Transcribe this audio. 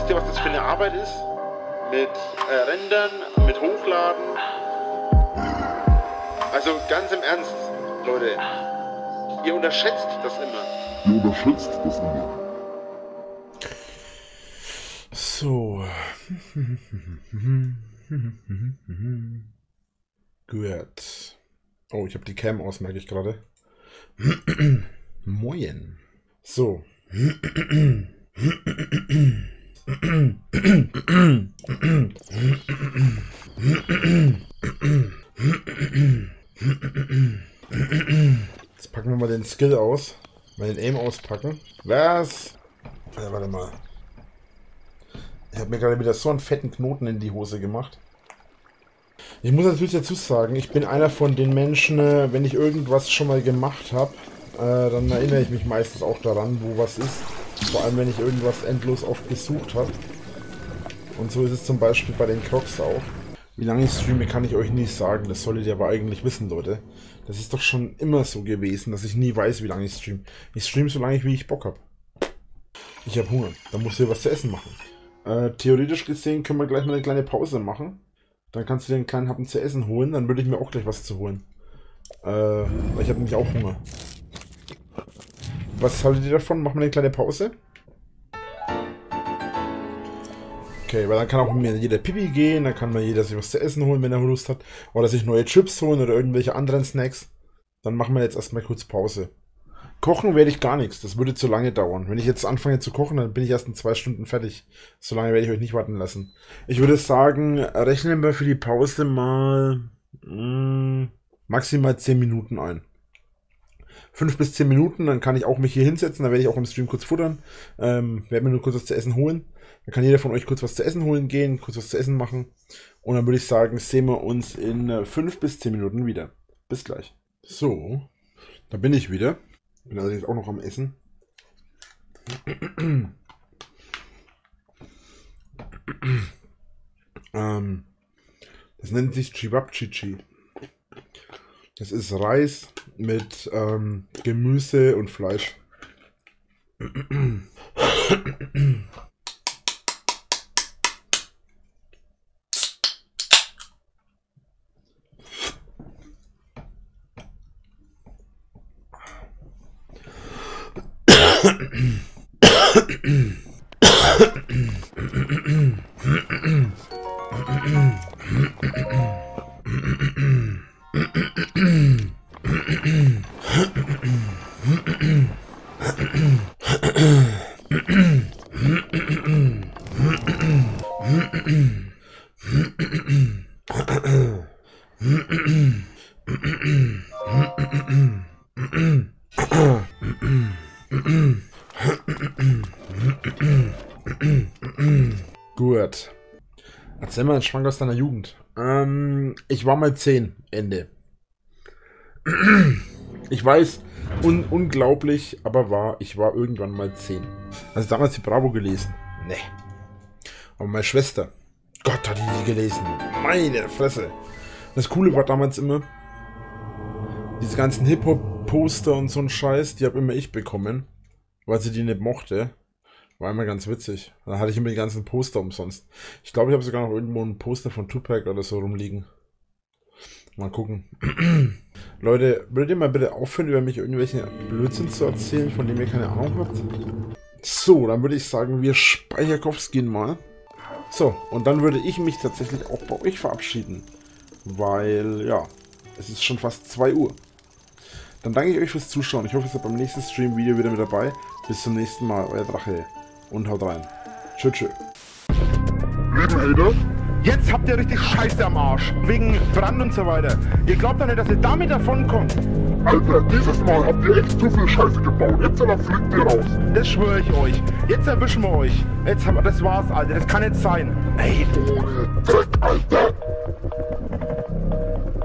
Wisst ihr, was das für eine Arbeit ist? Mit Rendern, mit Hochladen. Also ganz im Ernst, Leute. Ihr unterschätzt das immer. So. Gut. Oh, ich habe die Cam aus, merke ich gerade. Moin. So. Jetzt packen wir mal den Skill aus. Mal den Aim auspacken. Was? Ja, warte mal. Ich habe mir gerade wieder so einen fetten Knoten in die Hose gemacht. Ich muss natürlich dazu sagen, ich bin einer von den Menschen, wenn ich irgendwas schon mal gemacht habe, dann erinnere ich mich meistens auch daran, wo was ist. Vor allem, wenn ich irgendwas endlos oft gesucht habe. Und so ist es zum Beispiel bei den Crocs auch. Wie lange ich streame, kann ich euch nicht sagen. Das solltet ihr aber eigentlich wissen, Leute. Das ist doch schon immer so gewesen, dass ich nie weiß, wie lange ich streame. Ich streame so lange, wie ich Bock habe. Ich habe Hunger. Da musst du was zu essen machen. Theoretisch gesehen können wir gleich mal eine kleine Pause machen. Dann kannst du dir einen kleinen Happen zu essen holen. Dann würde ich mir auch gleich was zu holen. Weil ich habe nämlich auch Hunger. Was haltet ihr davon? Machen wir eine kleine Pause? Okay, weil dann kann auch mir jeder Pipi gehen, dann kann mal jeder sich was zu essen holen, wenn er Lust hat. Oder sich neue Chips holen oder irgendwelche anderen Snacks. Dann machen wir jetzt erstmal kurz Pause. Kochen werde ich gar nichts, das würde zu lange dauern. Wenn ich jetzt anfange zu kochen, dann bin ich erst in 2 Stunden fertig. So lange werde ich euch nicht warten lassen. Ich würde sagen, rechnen wir für die Pause mal maximal 10 Minuten ein. 5 bis 10 Minuten, dann kann ich auch mich hier hinsetzen, dann werde ich auch im Stream kurz futtern. Werde mir nur kurz was zu essen holen. Dann kann jeder von euch kurz was zu essen holen gehen, kurz was zu essen machen. Und dann würde ich sagen, sehen wir uns in 5 bis 10 Minuten wieder. Bis gleich. So, da bin ich wieder. Bin allerdings auch noch am Essen. Das nennt sich Chibabchichi. Das ist Reis mit Gemüse und Fleisch. Gut. Erzähl mal einen Schwank aus deiner Jugend. Ich war mal 10, Ende. Ich weiß, unglaublich, aber wahr, ich war irgendwann mal 10. Also damals die Bravo gelesen. Nee. Aber meine Schwester, Gott, hat die gelesen. Meine Fresse. Das Coole war damals immer, diese ganzen Hip-Hop-Poster und so ein Scheiß, die habe immer ich bekommen, weil sie die nicht mochte. War immer ganz witzig. Da hatte ich immer die ganzen Poster umsonst. Ich glaube, ich habe sogar noch irgendwo ein Poster von Tupac oder so rumliegen. Mal gucken. Leute, würdet ihr mal bitte aufhören, über mich irgendwelche Blödsinn zu erzählen, von dem ihr keine Ahnung habt? So, dann würde ich sagen, wir Speicherkopfskin mal. So, und dann würde ich mich tatsächlich auch bei euch verabschieden. Weil, ja, es ist schon fast 2 Uhr. Dann danke ich euch fürs Zuschauen. Ich hoffe, ihr seid beim nächsten Stream-Video wieder mit dabei. Bis zum nächsten Mal, euer Drache. Und haut rein. Tschö, tschö. Jetzt habt ihr richtig Scheiße am Arsch. Wegen Brand und so weiter. Ihr glaubt doch nicht, dass ihr damit davonkommt. Alter, dieses Mal habt ihr echt zu viel Scheiße gebaut. Jetzt fliegt ihr raus. Das schwöre ich euch. Jetzt erwischen wir euch. Das war's, Alter. Das kann nicht sein. Ey, ohne Dreck, Alter.